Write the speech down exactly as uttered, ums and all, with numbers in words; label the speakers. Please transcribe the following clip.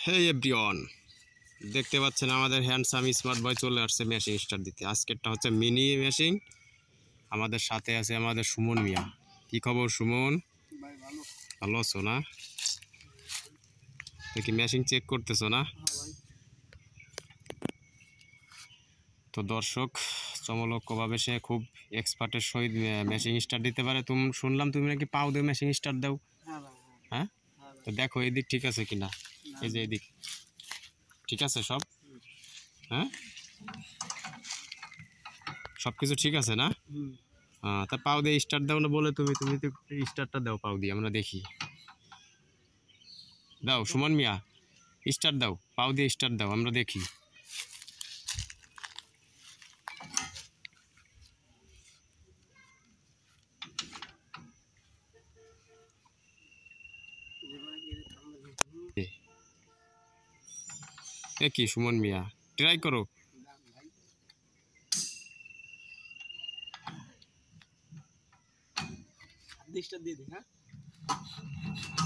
Speaker 1: হে everyone, দেখতে পাচ্ছেন আমাদের হ্যান্ডসাম স্মার্ট বয় চলে আসছে মেশিন স্টার্ট দিতে। আজকেরটা হচ্ছে মিনি মেশিন। আমাদের সাথে আছে আমাদের সুমন মিয়া। কি খবর সুমন? ভালো আছো না? দেখি মেশিন চেক করতেছো না? তো দর্শক, চমলক্যভাবে সে খুব এক্সপার্টের সহিত মেশিন স্টার্ট দিতে পারে। তুমি শুনলাম তুমি নাকি পাও দিয়ে মেশিন স্টার্ট দাও। হ্যাঁ, তো দেখো এদিক ঠিক আছে কিনা। এই যে এদিক ঠিক আছে সব? হ্যাঁ, সব কিছু ঠিক আছে না? হ্যাঁ, তা পাও দিয়ে স্টার্ট দাও না বলে তুমি তুমি তো স্টার্টটা দাও পাও দিয়ে, আমরা দেখি। দাও সুমন মিয়া, স্টার্ট দাও, পাও দিয়ে স্টার্ট দাও, আমরা দেখি। এ কি সুমন মিয়া, ট্রাই করো।
Speaker 2: দিয়ে দিই। হ্যাঁ,